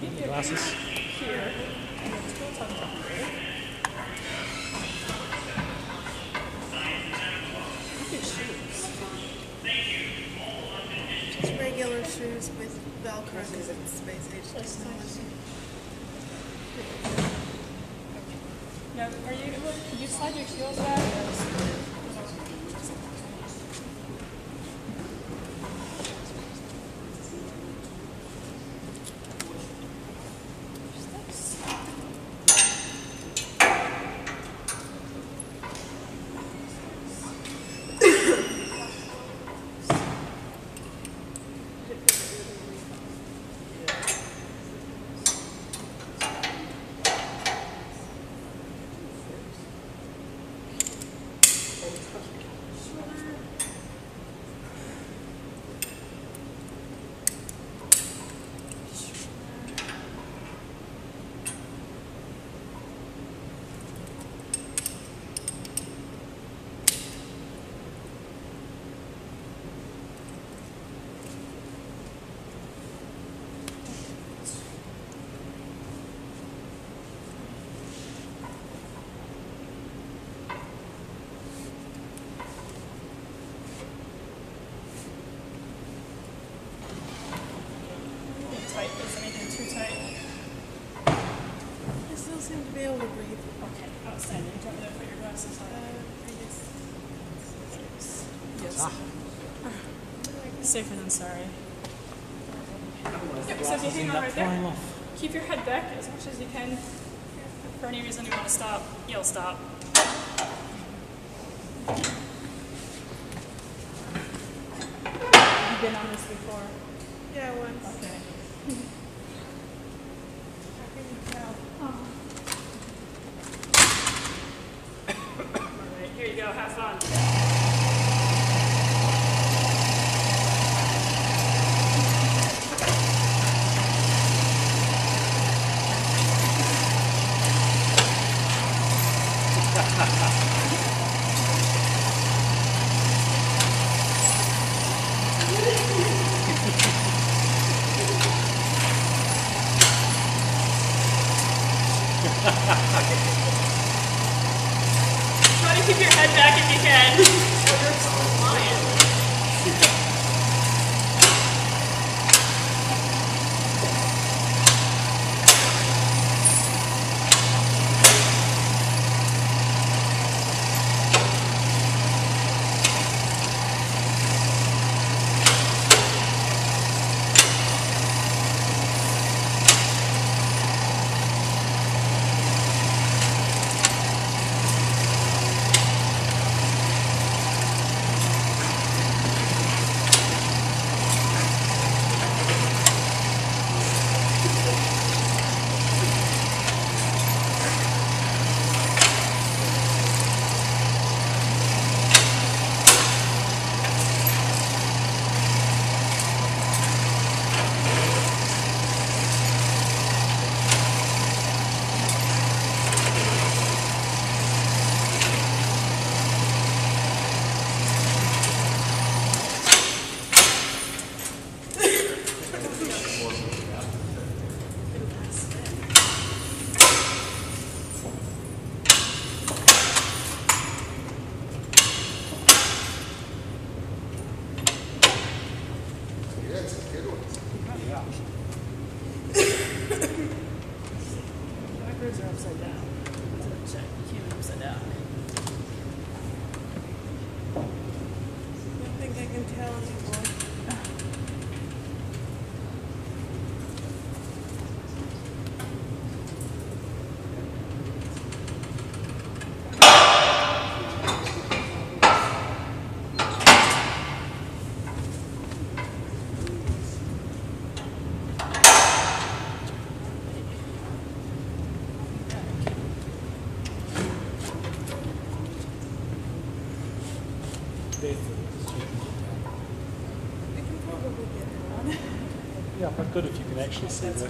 Glasses. Here, and then tilt on top of it. Look at shoes. Just regular shoes with Velcro because it's space age technology. Now, could you slide your heels back? Tight. Is anything too tight? I still seem to be able to breathe. Okay, outstanding. Do you want me to put your glasses on? Yes. Safer than sorry. Yep, so if you hang on right there, keep your head back as much as you can. If for any reason you want to stop, you'll stop. Have you been on this before? Yeah, once. Okay. Alright, here you go, have fun. Try to keep your head back if you can. You're flying. Backwards or upside down? Check. You can't upside down. I don't think I can tell anymore. Yeah, but good if you can actually see that.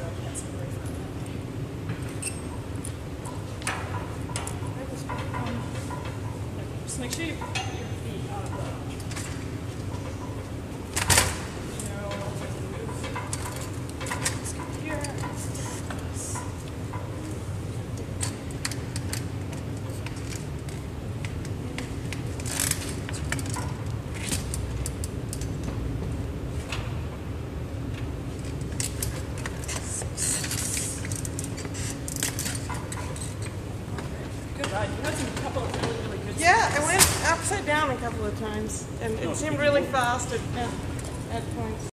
Just make sure you put your feet on the move. Just come here. it down a couple of times, and it seemed really fast at points.